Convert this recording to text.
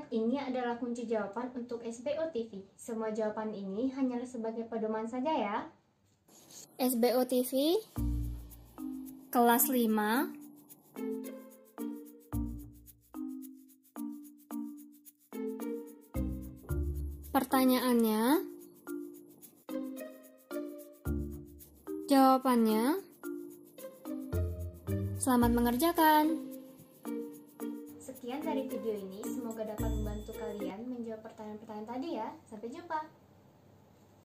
ini adalah kunci jawaban untuk SBO TV. Semua jawaban ini hanyalah sebagai pedoman saja ya. SBO TV kelas 5. Pertanyaannya, jawabannya. Selamat mengerjakan. Sekian dari video ini, semoga dapat membantu kalian menjawab pertanyaan-pertanyaan tadi ya. Sampai jumpa.